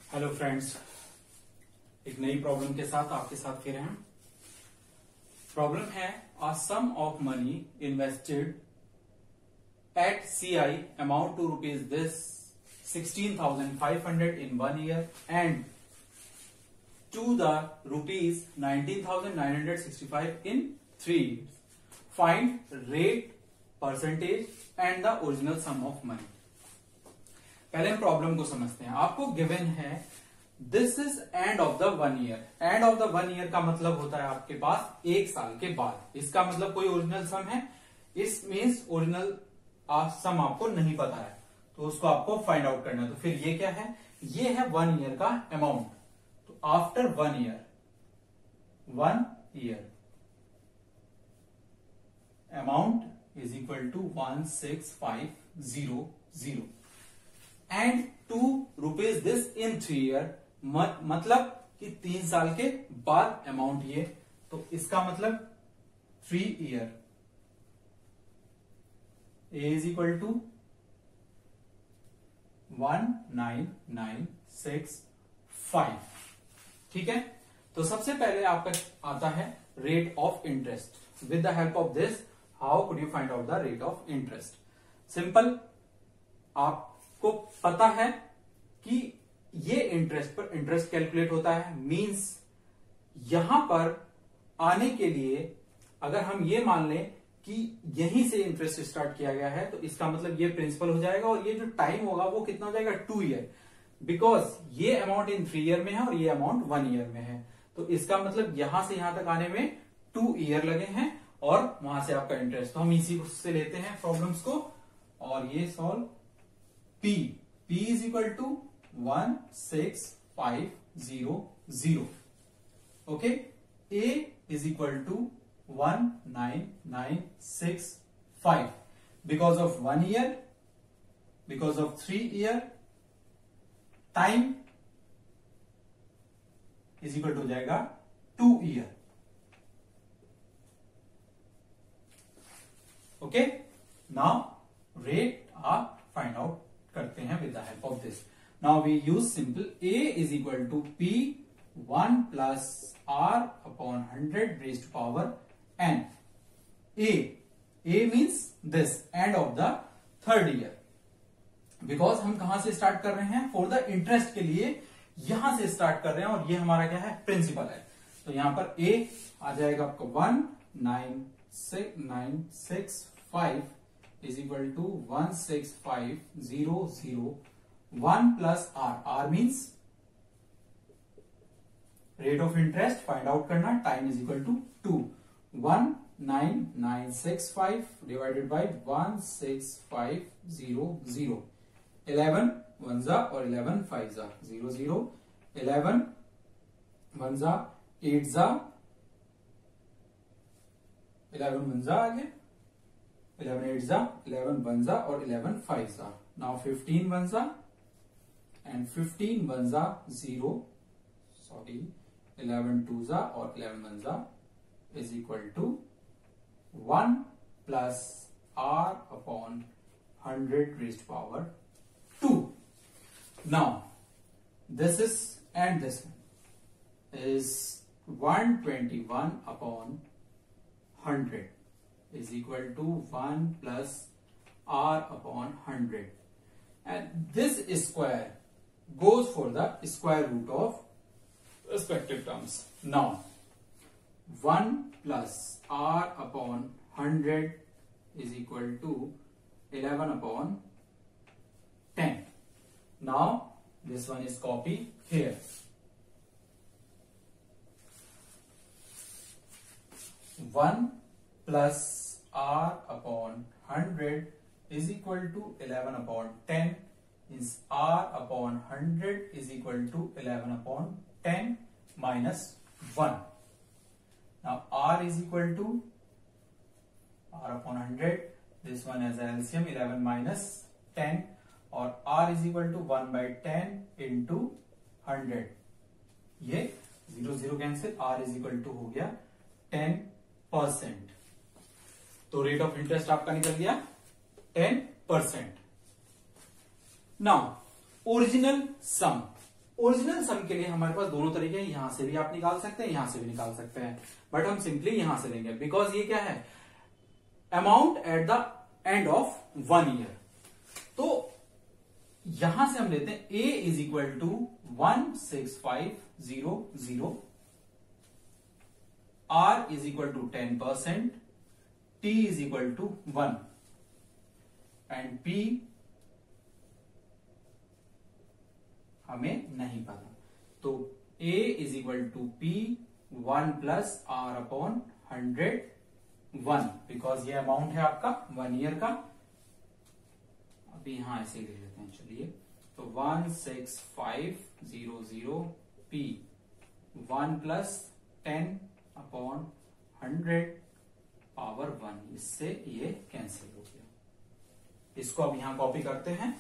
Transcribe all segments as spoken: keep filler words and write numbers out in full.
Hello friends, एक नई problem के साथ आपके साथ फिर हैं। प्रॉब्लम है a sum of money invested at C I amount to rupees this sixteen thousand five hundred in one year and to the rupees nineteen thousand nine hundred sixty five in three years. Find rate, percentage and the original sum of money. पहले हम problem को समझते हैं। आपको given है this is end of the one year. End of the one year का मतलब होता है आपके पास एक साल के बाद। इसका मतलब कोई ओरिजिनल सम है, इस मीन्स ओरिजिनल सम आपको नहीं पता है तो उसको आपको फाइंड आउट करना है। तो फिर ये क्या है, ये है वन ईयर का अमाउंट। तो after one year one year amount is equal to one six five zero zero and to rupees this in three year, मतलब कि तीन साल के बाद अमाउंट ये। तो इसका मतलब three year A is equal to one nine nine six five. ठीक है, तो सबसे पहले आपका आता है rate of interest. With the help of this how could you find out the rate of interest. Simple, आप को पता है कि ये इंटरेस्ट पर इंटरेस्ट कैलकुलेट होता है। मींस यहां पर आने के लिए अगर हम ये मान लें कि यहीं से इंटरेस्ट स्टार्ट किया गया है तो इसका मतलब ये प्रिंसिपल हो जाएगा और ये जो टाइम होगा वो कितना हो जाएगा, टू ईयर। बिकॉज ये अमाउंट इन थ्री ईयर में है और ये अमाउंट वन ईयर में है। तो इसका मतलब यहां से यहां तक आने में टू ईयर लगे हैं और वहां से आपका इंटरेस्ट। तो हम इसी से लेते हैं प्रॉब्लम्स को और ये solve. P P is equal to one six five zero zero. Okay, A is equal to one nine nine six five. Because of one year, because of three year, time is equal to हो जाएगा two year. Okay, now rate आप find out करते हैं with the help of this. Now we use simple A is equal to P one plus R upon hundred raised to power N. A A means this end of the third year. Because हम कहां से start कर रहे हैं, for the interest के लिए यहां से स्टार्ट कर रहे हैं और ये हमारा क्या है, प्रिंसिपल है। तो यहां पर A आ जाएगा आपका one nine six nine six five is equal to one six five zero zero. One plus R. R means rate of interest find out करना. Time is equal to two. One nine nine six five divided by one six five zero zero. Eleven one जा और eleven five जा zero zero. Eleven one जा eight जा, eleven one जा आगे, eleven eight जा, eleven one जा और इलेवन फाइव जा. नाउ फिफ्टीन वन जा एंड फिफ्टीन वन जा जीरो, सॉरी इलेवन टू जा और इलेवन वन जा is equal to one plus R upon hundred raised power two. Now this is and this is one twenty one upon hundred is equal to one plus R upon hundred. And this square goes for the square root of respective terms. Now, one plus R upon hundred is equal to eleven upon ten. Now, this one is copied here. One plus R upon hundred is equal to eleven upon ten. Is R upon hundred is equal to eleven upon ten minus one. Now R is equal to R upon हंड्रेड. This one has a L C M eleven minus ten और R is equal to one by ten into hundred. ये zero zero cancel, R is equal to हो गया ten percent. तो rate of interest आपका निकल गया ten percent. Now original sum, original sum के लिए हमारे पास दोनों तरीके हैं, यहां से भी आप निकाल सकते हैं, यहां से भी निकाल सकते हैं, बट हम सिंपली यहां से लेंगे बिकॉज ये क्या है, amount at the end of one year. तो यहां से हम लेते हैं A is equal to one six five zero zero, R is equal to ten percent, T is equal to one and P हमें नहीं पता। तो A is equal to P one plus R upon hundred one, because ये amount है आपका one year का। अभी यहां ऐसे ले लेते हैं, चलिए। तो one six five zero zero P one plus ten upon hundred power one, इससे ये कैंसिल हो गया। इसको अब यहां कॉपी करते हैं,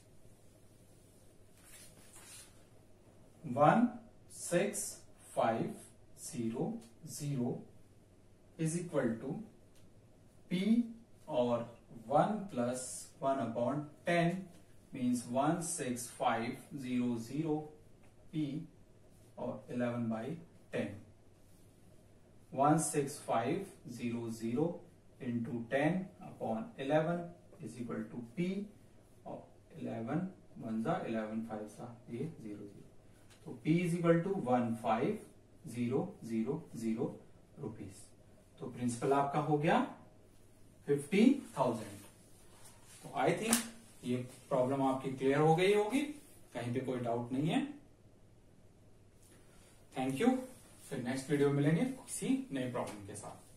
one six five zero zero is equal to P और one plus one upon ten means one six five zero zero P और eleven by ten, one six five zero zero into ten upon eleven is equal to P और eleven one जा eleven five सा ये zero zero, तो P is equal to one five zero zero zero rupees. तो principal आपका हो गया fifteen thousand. तो आई थिंक ये प्रॉब्लम आपकी क्लियर हो गई होगी, कहीं पे कोई डाउट नहीं है। Thank you. फिर नेक्स्ट वीडियो मिलेंगे किसी नई प्रॉब्लम के साथ।